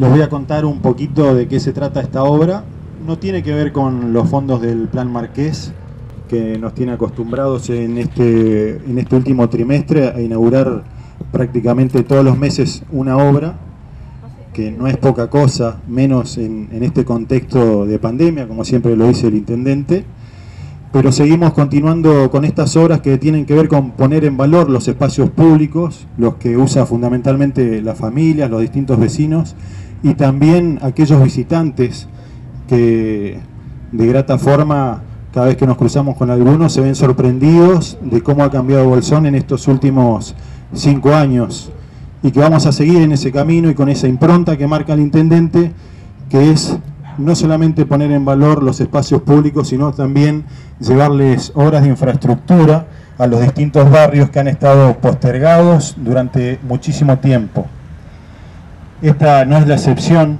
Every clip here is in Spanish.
Les voy a contar un poquito de qué se trata esta obra. No tiene que ver con los fondos del Plan Marqués, que nos tiene acostumbrados en este último trimestre a inaugurar prácticamente todos los meses una obra, que no es poca cosa, menos en este contexto de pandemia, como siempre lo dice el intendente. Pero seguimos continuando con estas obras que tienen que ver con poner en valor los espacios públicos, los que usa fundamentalmente las familias, los distintos vecinos, y también aquellos visitantes que de grata forma, cada vez que nos cruzamos con algunos, se ven sorprendidos de cómo ha cambiado Bolsón en estos últimos 5 años, y que vamos a seguir en ese camino y con esa impronta que marca el intendente, que es no solamente poner en valor los espacios públicos, sino también llevarles obras de infraestructura a los distintos barrios que han estado postergados durante muchísimo tiempo. Esta no es la excepción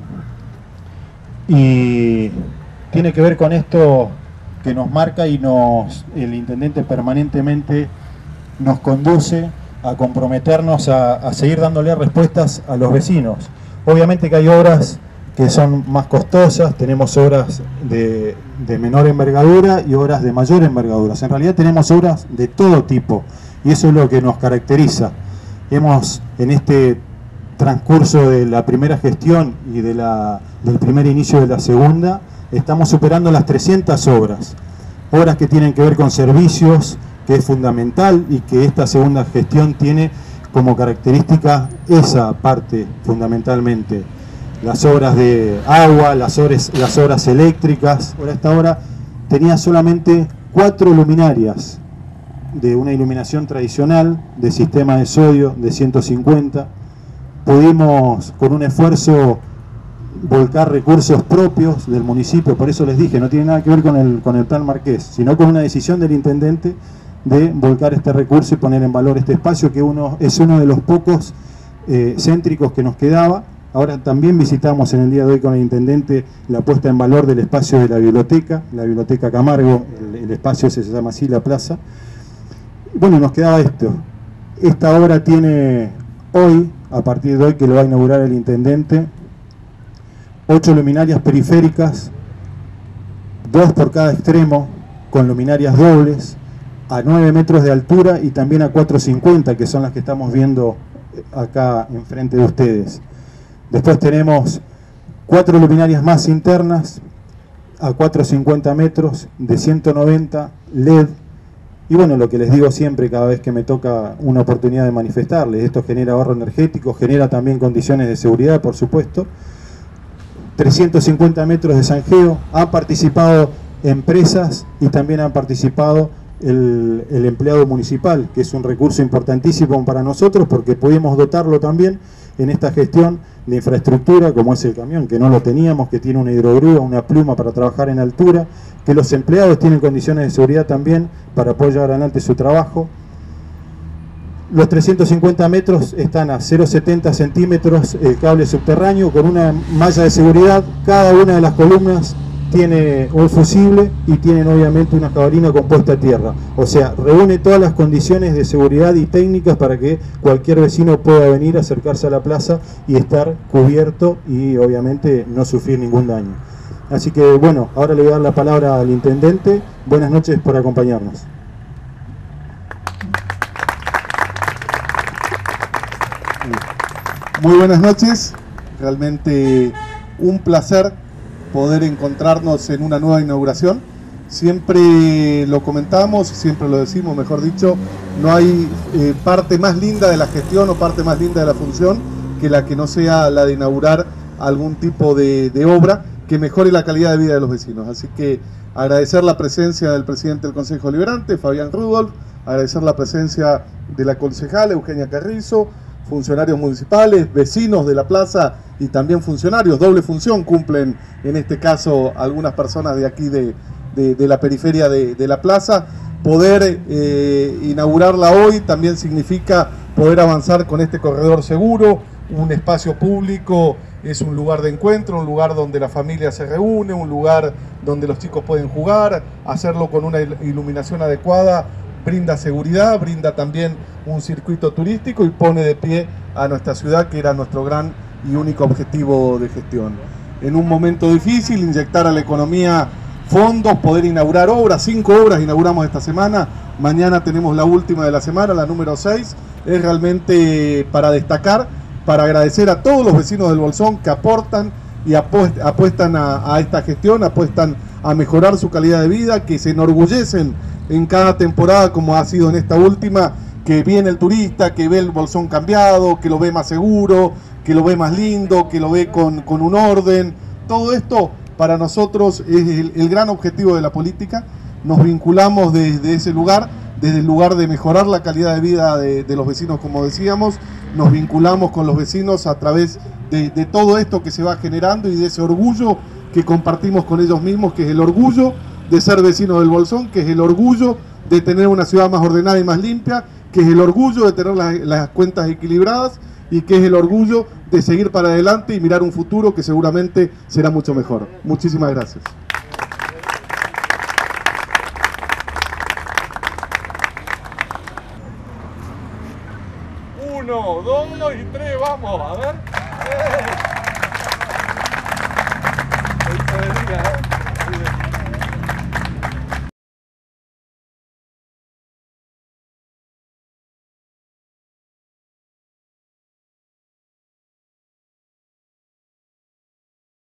y tiene que ver con esto que nos marca y el intendente permanentemente nos conduce a comprometernos a seguir dándole respuestas a los vecinos. Obviamente que hay obras que son más costosas, tenemos obras de menor envergadura y obras de mayor envergadura. En realidad tenemos obras de todo tipo y eso es lo que nos caracteriza. Hemos, en este transcurso de la primera gestión y del primer inicio de la segunda, estamos superando las 300 obras. Obras que tienen que ver con servicios, que es fundamental y que esta segunda gestión tiene como característica esa parte fundamentalmente. Las obras de agua, las obras eléctricas. Ahora esta obra tenía solamente 4 luminarias de una iluminación tradicional, de sistema de sodio de 150. Pudimos con un esfuerzo volcar recursos propios del municipio, por eso les dije, no tiene nada que ver con el Plan Marqués, sino con una decisión del intendente de volcar este recurso y poner en valor este espacio que es uno de los pocos céntricos que nos quedaba. Ahora también visitamos en el día de hoy con el intendente la puesta en valor del espacio de la biblioteca Camargo, el espacio ese se llama así, la plaza. Bueno, nos quedaba esto. Esta obra tiene hoy, a partir de hoy que lo va a inaugurar el intendente, 8 luminarias periféricas, 2 por cada extremo, con luminarias dobles, a 9 metros de altura y también a 4,50, que son las que estamos viendo acá enfrente de ustedes. Después tenemos 4 luminarias más internas a 4,50 metros de 190 LED. Y bueno, lo que les digo siempre cada vez que me toca una oportunidad de manifestarles, esto genera ahorro energético, genera también condiciones de seguridad, por supuesto. 350 metros de zanjeo, han participado empresas y también han participado el empleado municipal, que es un recurso importantísimo para nosotros porque pudimos dotarlo también en esta gestión de infraestructura, como es el camión, que no lo teníamos, que tiene una hidrogrúa, una pluma para trabajar en altura, que los empleados tienen condiciones de seguridad también para poder llevar adelante su trabajo. Los 350 metros están a 0,70 centímetros el cable subterráneo con una malla de seguridad. Cada una de las columnas tiene un fusible y tienen obviamente una jabalina compuesta a tierra. O sea, reúne todas las condiciones de seguridad y técnicas para que cualquier vecino pueda venir, acercarse a la plaza y estar cubierto y obviamente no sufrir ningún daño. Así que bueno, ahora le voy a dar la palabra al intendente. Buenas noches por acompañarnos. Muy buenas noches, realmente un placer poder encontrarnos en una nueva inauguración. Siempre lo comentamos, siempre lo decimos, mejor dicho, no hay parte más linda de la gestión o parte más linda de la función que la que no sea la de inaugurar algún tipo de obra que mejore la calidad de vida de los vecinos. Así que agradecer la presencia del presidente del Consejo Deliberante, Fabián Rudolph, agradecer la presencia de la concejala Eugenia Carrizo, funcionarios municipales, vecinos de la plaza y también funcionarios, doble función cumplen en este caso algunas personas de aquí de la periferia de la plaza. Poder inaugurarla hoy también significa poder avanzar con este corredor seguro, un espacio público, es un lugar de encuentro, un lugar donde la familia se reúne, un lugar donde los chicos pueden jugar, hacerlo con una iluminación adecuada, brinda seguridad, brinda también un circuito turístico y pone de pie a nuestra ciudad, que era nuestro gran y único objetivo de gestión. En un momento difícil, inyectar a la economía fondos, poder inaugurar obras, 5 obras inauguramos esta semana, mañana tenemos la última de la semana, la número 6, es realmente para destacar, para agradecer a todos los vecinos del Bolsón que aportan y apuestan a esta gestión, apuestan a mejorar su calidad de vida, que se enorgullecen en cada temporada como ha sido en esta última, que viene el turista, que ve el Bolsón cambiado, que lo ve más seguro, que lo ve más lindo, que lo ve con un orden. Todo esto para nosotros es el gran objetivo de la política. Nos vinculamos desde ese lugar, desde el lugar de mejorar la calidad de vida de los vecinos, como decíamos. Nos vinculamos con los vecinos a través de todo esto que se va generando y de ese orgullo que compartimos con ellos mismos, que es el orgullo de ser vecinos del Bolsón, que es el orgullo de tener una ciudad más ordenada y más limpia, que es el orgullo de tener las cuentas equilibradas y que es el orgullo de seguir para adelante y mirar un futuro que seguramente será mucho mejor. Muchísimas gracias. Uno, dos y tres, vamos, a ver.